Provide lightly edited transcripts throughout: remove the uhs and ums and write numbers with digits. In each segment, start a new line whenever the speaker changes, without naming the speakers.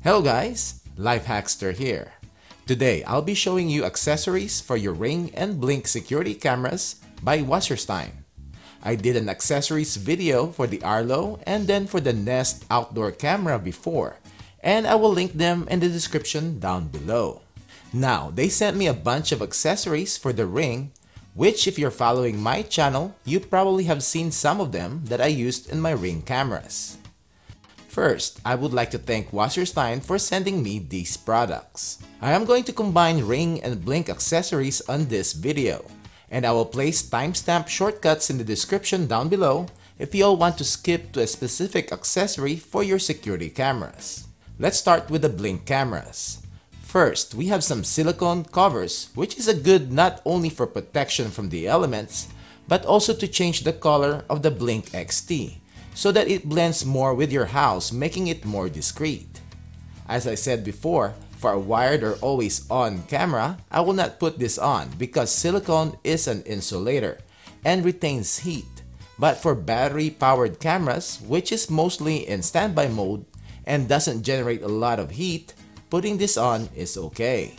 Hello guys, Lifehackster here. Today I'll be showing you accessories for your Ring and Blink security cameras by Wasserstein. I did an accessories video for the Arlo and then for the Nest outdoor camera before, and I will link them in the description down below. Now, they sent me a bunch of accessories for the Ring, which if you're following my channel, you probably have seen some of them that I used in my Ring cameras. First, I would like to thank Wasserstein for sending me these products. I am going to combine Ring and Blink accessories on this video, and I will place timestamp shortcuts in the description down below if you all want to skip to a specific accessory for your security cameras. Let's start with the Blink cameras. First, we have some silicone covers, which is a good not only for protection from the elements, but also to change the color of the Blink XT, so that it blends more with your house, making it more discreet. As I said before, for a wired or always on camera, I will not put this on because silicone is an insulator and retains heat. But for battery powered cameras, which is mostly in standby mode and doesn't generate a lot of heat, putting this on is okay.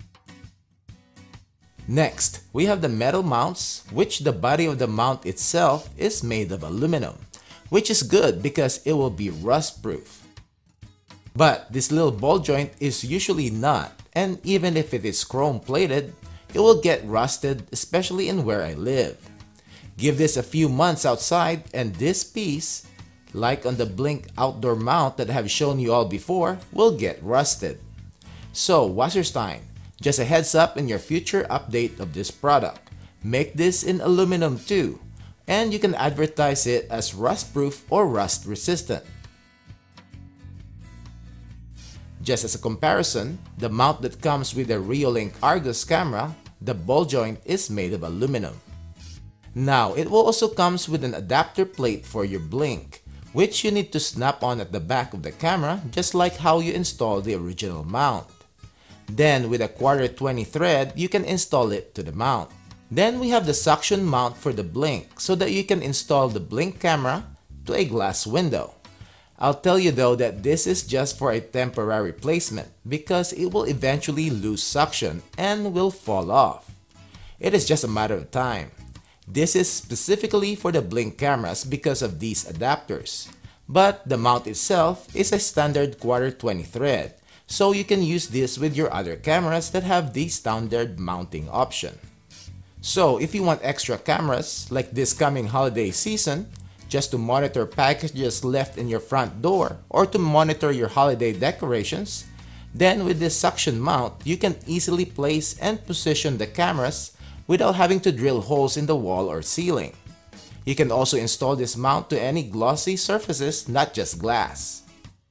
Next, we have the metal mounts, which the body of the mount itself is made of aluminum, which is good because it will be rust proof. But this little ball joint is usually not, and even if it is chrome plated, it will get rusted, especially in where I live. Give this a few months outside and this piece, like on the Blink outdoor mount that I have shown you all before, will get rusted. So Wasserstein, just a heads up in your future update of this product. Make this in aluminum too, and you can advertise it as rust proof or rust resistant. Just as a comparison, the mount that comes with the Reolink Argus camera, the ball joint is made of aluminum. Now, it will also comes with an adapter plate for your Blink, which you need to snap on at the back of the camera just like how you install the original mount. Then with a 1/4 thread, you can install it to the mount. Then we have the suction mount for the Blink so that you can install the Blink camera to a glass window. I'll tell you though that this is just for a temporary placement because it will eventually lose suction and will fall off. It is just a matter of time. This is specifically for the Blink cameras because of these adapters. But the mount itself is a standard 1/4 thread, so you can use this with your other cameras that have the standard mounting option. So if you want extra cameras like this coming holiday season, just to monitor packages left in your front door or to monitor your holiday decorations, then with this suction mount, you can easily place and position the cameras without having to drill holes in the wall or ceiling. You can also install this mount to any glossy surfaces, not just glass.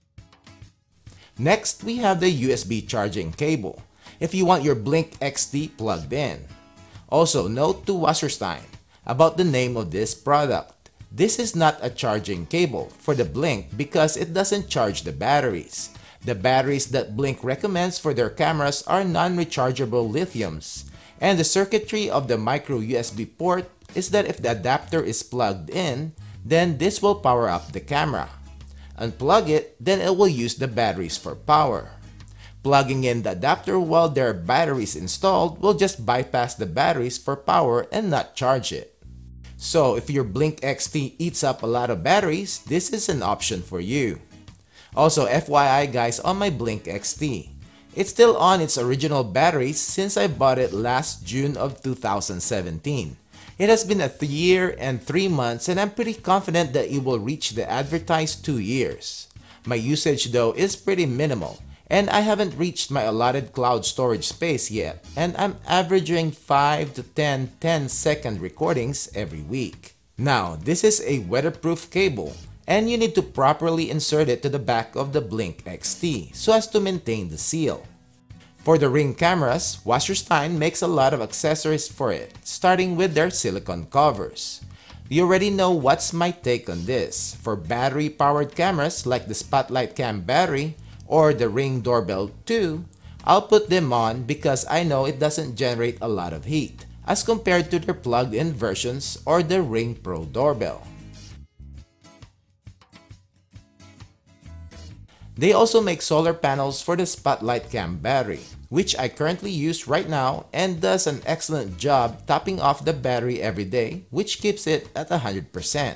Next, we have the USB charging cable, if you want your Blink XT plugged in. Also, note to Wasserstein about the name of this product. This is not a charging cable for the Blink because it doesn't charge the batteries. The batteries that Blink recommends for their cameras are non-rechargeable lithiums, and the circuitry of the micro USB port is that if the adapter is plugged in, then this will power up the camera. Unplug it, then it will use the batteries for power. Plugging in the adapter while there are batteries installed will just bypass the batteries for power and not charge it. So if your Blink XT eats up a lot of batteries, this is an option for you. Also, FYI guys, on my Blink XT, it's still on its original batteries since I bought it last June of 2017. It has been a year and 3 months and I'm pretty confident that it will reach the advertised 2 years. My usage though is pretty minimal, and I haven't reached my allotted cloud storage space yet, and I'm averaging 5 to 10 10-second recordings every week. Now, this is a weatherproof cable, and you need to properly insert it to the back of the Blink XT so as to maintain the seal. For the Ring cameras, Wasserstein makes a lot of accessories for it, starting with their silicone covers. You already know what's my take on this. For battery-powered cameras like the Spotlight Cam battery, or the Ring Doorbell 2, I'll put them on because I know it doesn't generate a lot of heat as compared to their plugged-in versions or the Ring Pro Doorbell. They also make solar panels for the Spotlight Cam battery, which I currently use right now and does an excellent job topping off the battery every day, which keeps it at 100%.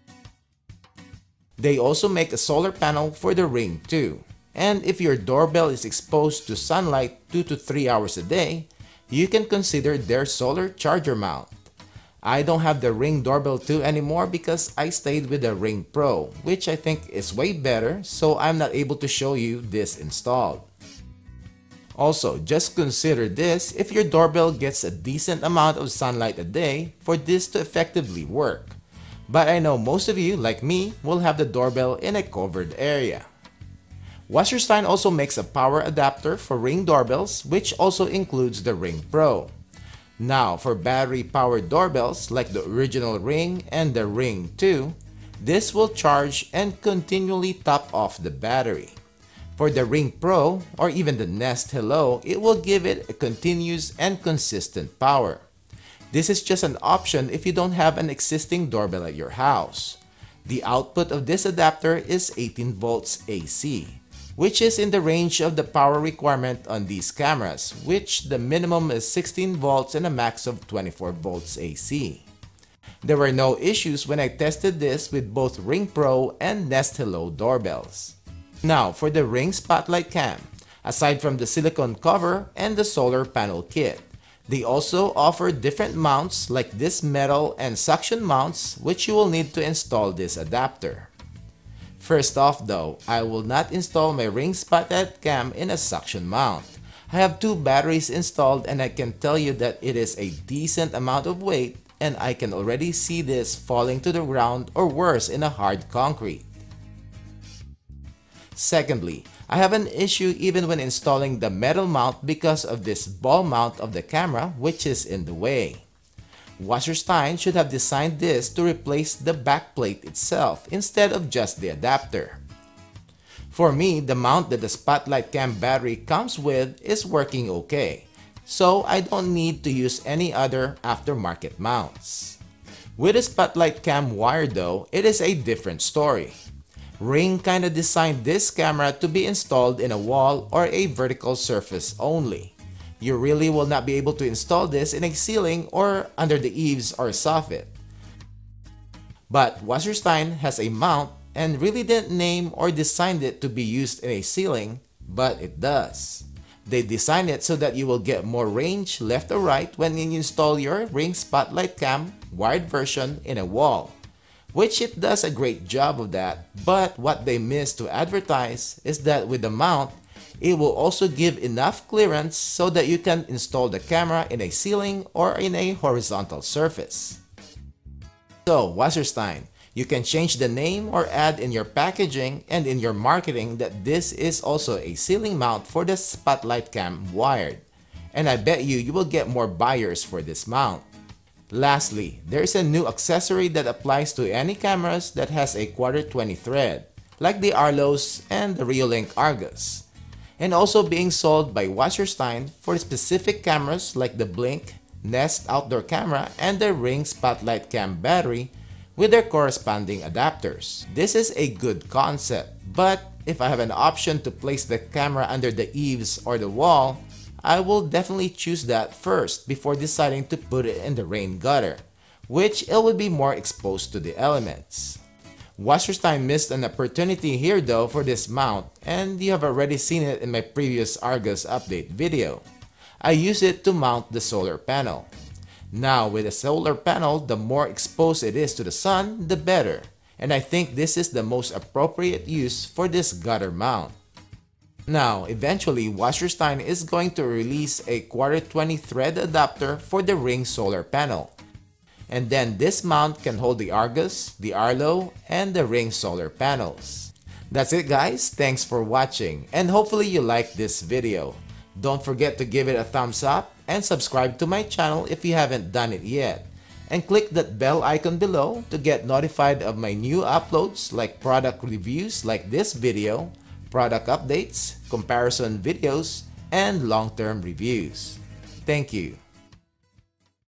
They also make a solar panel for the Ring too. And if your doorbell is exposed to sunlight 2 to 3 hours a day, you can consider their solar charger mount. I don't have the Ring Doorbell 2 anymore because I stayed with the Ring Pro, which I think is way better, so I'm not able to show you this installed. Also, just consider this if your doorbell gets a decent amount of sunlight a day for this to effectively work. But I know most of you, like me, will have the doorbell in a covered area. Wasserstein also makes a power adapter for Ring doorbells, which also includes the Ring Pro. Now, for battery-powered doorbells like the original Ring and the Ring 2, this will charge and continually top off the battery. For the Ring Pro, or even the Nest Hello, it will give it a continuous and consistent power. This is just an option if you don't have an existing doorbell at your house. The output of this adapter is 18 volts AC, which is in the range of the power requirement on these cameras, which the minimum is 16 volts and a max of 24 volts AC. There were no issues when I tested this with both Ring Pro and Nest Hello doorbells. Now for the Ring Spotlight Cam, aside from the silicone cover and the solar panel kit, they also offer different mounts like this metal and suction mounts, which you will need to install this adapter. First off though, I will not install my Ring Spotlight Cam in a suction mount. I have 2 batteries installed and I can tell you that it is a decent amount of weight and I can already see this falling to the ground or worse in a hard concrete. Secondly, I have an issue even when installing the metal mount because of this ball mount of the camera which is in the way. Wasserstein should have designed this to replace the backplate itself instead of just the adapter. For me, the mount that the Spotlight Cam battery comes with is working okay, so I don't need to use any other aftermarket mounts. With the Spotlight Cam wire though, it is a different story. Ring kinda designed this camera to be installed in a wall or a vertical surface only. You really will not be able to install this in a ceiling or under the eaves or soffit. But Wasserstein has a mount and really didn't name or design it to be used in a ceiling, but it does. They designed it so that you will get more range left or right when you install your Ring Spotlight Cam wired version in a wall, which it does a great job of that, but what they missed to advertise is that with the mount, it will also give enough clearance so that you can install the camera in a ceiling or in a horizontal surface. So Wasserstein, you can change the name or add in your packaging and in your marketing that this is also a ceiling mount for the Spotlight Cam wired. And I bet you will get more buyers for this mount. Lastly, there is a new accessory that applies to any cameras that has a quarter 20 thread, like the Arlos and the Reolink Argus, and also being sold by Wasserstein for specific cameras like the Blink, Nest outdoor camera, and the Ring Spotlight Cam battery with their corresponding adapters. This is a good concept, but if I have an option to place the camera under the eaves or the wall, I will definitely choose that first before deciding to put it in the rain gutter, which it will be more exposed to the elements. Wasserstein missed an opportunity here though for this mount, and you have already seen it in my previous Argus update video. I use it to mount the solar panel. Now with the solar panel, the more exposed it is to the sun, the better, and I think this is the most appropriate use for this gutter mount. Now, eventually, Wasserstein is going to release a quarter 20 thread adapter for the Ring solar panel. And then this mount can hold the Argus, the Arlo, and the Ring solar panels. That's it guys, thanks for watching, and hopefully you liked this video. Don't forget to give it a thumbs up and subscribe to my channel if you haven't done it yet. And click that bell icon below to get notified of my new uploads like product reviews like this video, product updates, comparison videos, and long-term reviews. Thank you.